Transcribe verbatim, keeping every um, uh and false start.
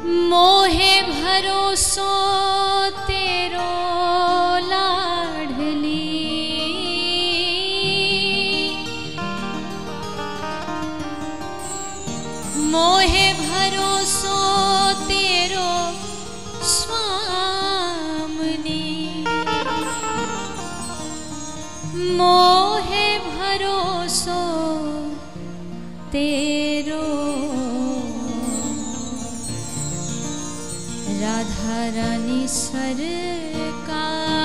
मोहे भरोसो तेरो लाडली, मोहे भरोसो तेरो स्वामनी, मोहे भरोसो तेरो राधा रानी सरकार।